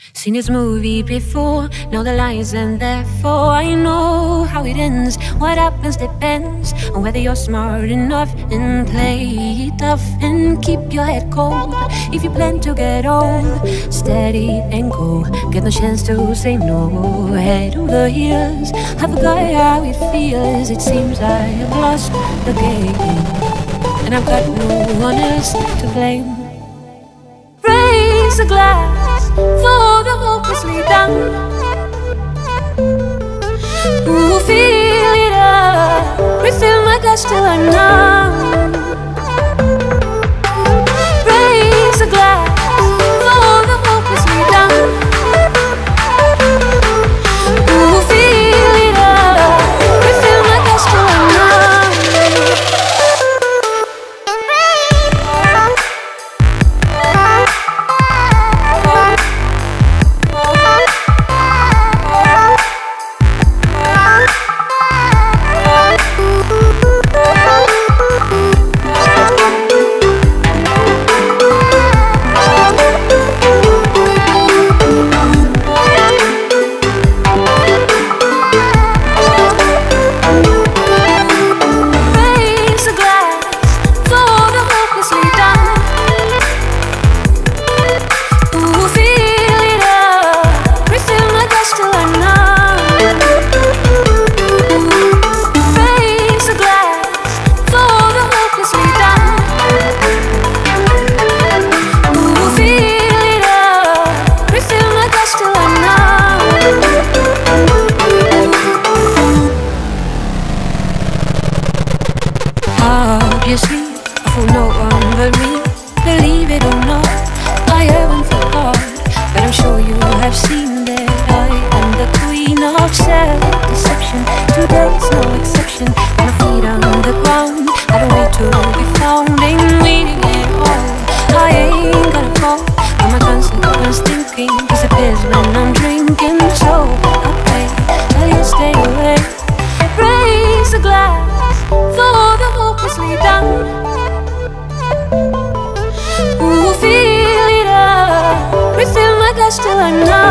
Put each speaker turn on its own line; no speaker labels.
Seen this movie before, know the lines and therefore I know how it ends. What happens depends on whether you're smart enough and play it tough and keep your head cold. If you plan to get old, steady and go, get no chance to say no. Head over heels, I forgot how it feels. It seems I have lost the game and I've got no one else to blame. Raise a glass for the hopelessly down, who feel it up, refill my glass till I'm numb. Raise a glass for the hopelessly down, who feel it up, refill my glass till I'm numb. Obviously, for no one but me, believe it or not, I haven't forgot, but I'm sure you have seen that I am the queen of self-deception. Today's no exception. When my feet on the ground, I don't wait to be found, ain't waiting at all. I ain't gonna fall, but my consequence thinking disappears when I'm drinking. So I'll pray that you stay away. Raise a glass for the hopelessly down, who feel it up, refill my glass till I'm numb.